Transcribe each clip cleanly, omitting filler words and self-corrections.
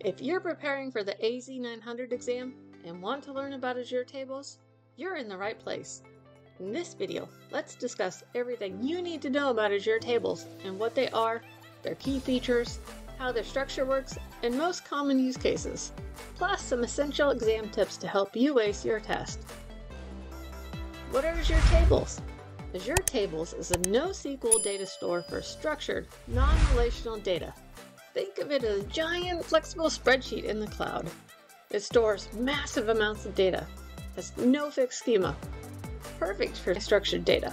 If you're preparing for the AZ900 exam and want to learn about Azure Tables, you're in the right place. In this video, let's discuss everything you need to know about Azure Tables and what they are, their key features, how their structure works, and most common use cases, plus some essential exam tips to help you ace your test. What are Azure Tables? Azure Tables is a NoSQL data store for structured, non-relational data. Think of it as a giant, flexible spreadsheet in the cloud. It stores massive amounts of data, has no fixed schema, perfect for structured data.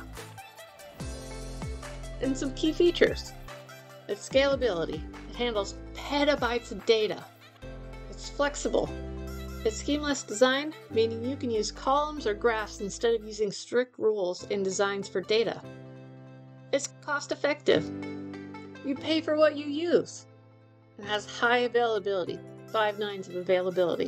And some key features. Its scalability. It handles petabytes of data. It's flexible. It's schemaless design, meaning you can use columns or graphs instead of using strict rules in designs for data. It's cost-effective. You pay for what you use. It has high availability, 5 nines of availability.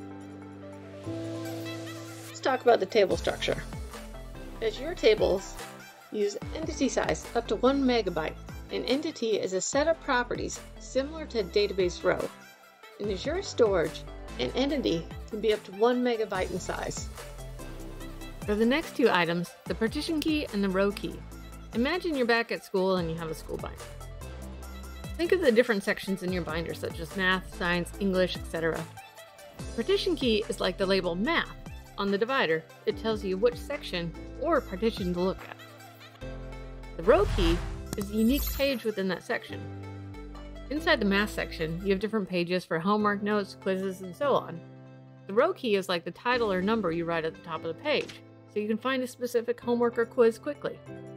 Let's talk about the table structure. Azure Tables use entity size up to 1 megabyte. An entity is a set of properties similar to a database row. In Azure Storage, an entity can be up to 1 megabyte in size. For the next two items, the partition key and the row key. Imagine you're back at school and you have a school binder. Think of the different sections in your binder, such as math, science, English, etc. The partition key is like the label math. On the divider, it tells you which section or partition to look at. The row key is a unique page within that section. Inside the math section, you have different pages for homework, notes, quizzes, and so on. The row key is like the title or number you write at the top of the page, so you can find a specific homework or quiz quickly.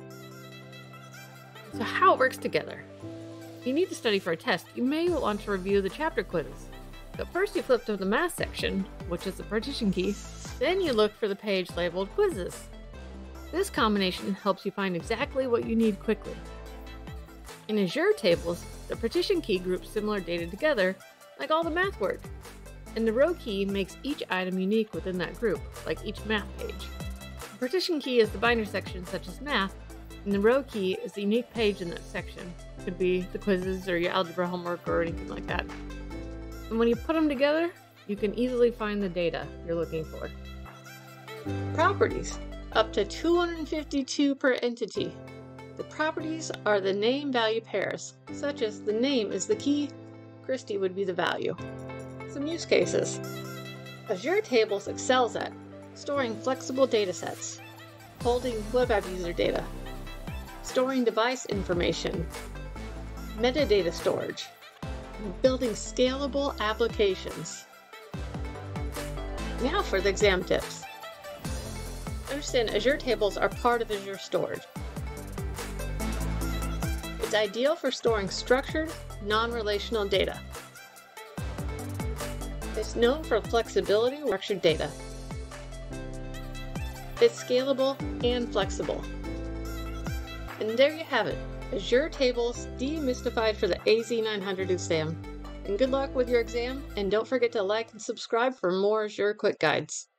So how it works together. If you need to study for a test, you may want to review the chapter quizzes. But first you flip to the math section, which is the partition key, then you look for the page labeled quizzes. This combination helps you find exactly what you need quickly. In Azure Tables, the partition key groups similar data together, like all the math work, and the row key makes each item unique within that group, like each math page. The partition key is the binder section such as math, and the row key is the unique page in that section. It could be the quizzes or your algebra homework or anything like that. And when you put them together, you can easily find the data you're looking for. Properties. Up to 252 per entity. The properties are the name-value pairs, such as the name is the key, Christy would be the value. Some use cases. Azure Tables excels at storing flexible datasets, holding web app user data, storing device information, metadata storage, and building scalable applications. Now for the exam tips. Understand Azure Tables are part of Azure Storage. It's ideal for storing structured, non-relational data. It's known for flexibility with structured data. It's scalable and flexible. And there you have it, Azure Tables demystified for the AZ900 exam. And good luck with your exam, and don't forget to like and subscribe for more Azure quick guides.